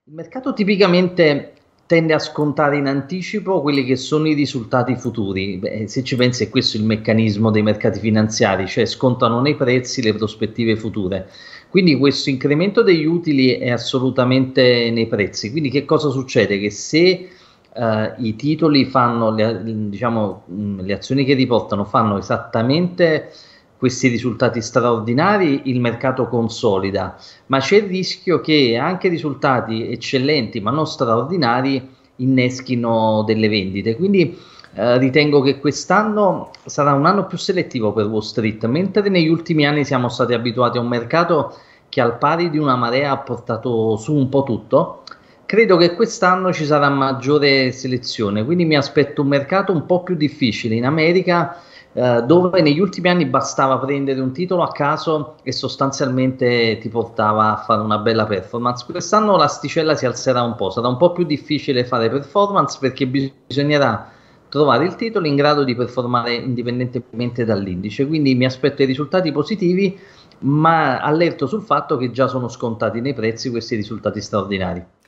Il mercato tipicamente tende a scontare in anticipo quelli che sono i risultati futuri. Beh, se ci pensi, è questo il meccanismo dei mercati finanziari, cioè scontano nei prezzi le prospettive future. Quindi questo incremento degli utili è assolutamente nei prezzi. Quindi che cosa succede? Che se i titoli fanno, diciamo, le azioni che riportano fanno esattamente questi risultati straordinari, il mercato consolida, ma c'è il rischio che anche risultati eccellenti ma non straordinari inneschino delle vendite. Quindi ritengo che quest'anno sarà un anno più selettivo per Wall Street, mentre negli ultimi anni siamo stati abituati a un mercato che al pari di una marea ha portato su un po' tutto. Credo che quest'anno ci sarà maggiore selezione, quindi mi aspetto un mercato un po' più difficile in America, dove negli ultimi anni bastava prendere un titolo a caso e sostanzialmente ti portava a fare una bella performance. Quest'anno l'asticella si alzerà un po', sarà un po' più difficile fare performance perché bisognerà trovare il titolo in grado di performare indipendentemente dall'indice. Quindi mi aspetto i risultati positivi, ma allerto sul fatto che già sono scontati nei prezzi questi risultati straordinari.